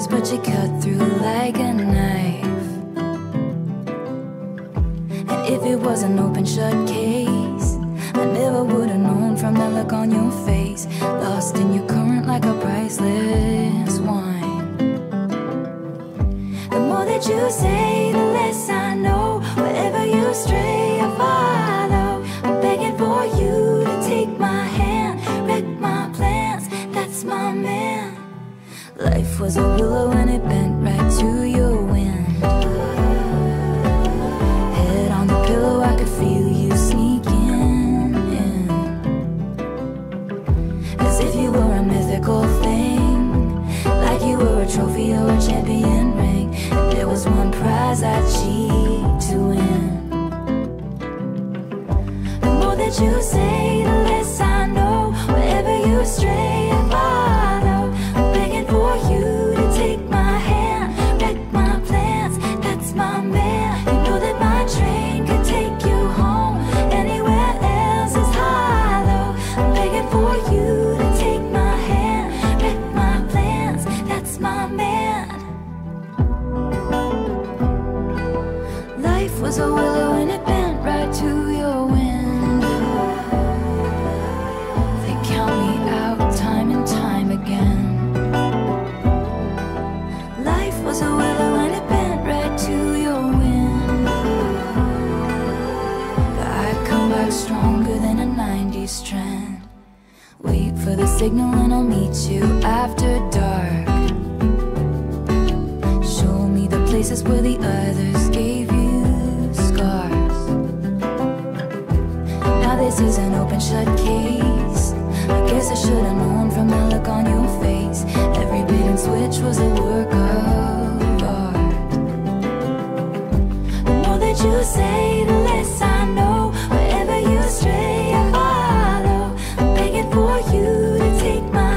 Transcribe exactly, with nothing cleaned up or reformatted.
words, but you cut through like a knife. And if it was an open shut case, I never would've known from that look on your face. Lost in your current like a priceless wine. The more that you say, the less I know. Wherever you stray, I follow. I'm begging for you to take my hand, wreck my plans, that's my man. Life was a willow and it bent right to your wind. Head on the pillow, I could feel you sneaking in, as if you were a mythical thing, like you were a trophy or a champion ring. And there was one prize I'd cheat to win. The more that you say, the less I know. Wherever you stray, I follow. I'm begging for you to take my hand, wreck my plans, that's my man. You know that my train could take you home, anywhere else is hollow. I'm begging for you to take my hand, wreck my plans, that's my man. Life was a willow and it bent right to your wind. They count me out time and time again. Life was a willow and it bent right to your wind. But I come back stronger than a nineties trend. Wait for the signal and I'll meet you after dark. Show me the places where the others gave you scars. Now this is an open shut case. I guess I should've known from the look on your face. Every bait and switch was a work of art. The more that you say, the less I know. Wherever you stray, I follow. I'm begging for you to take my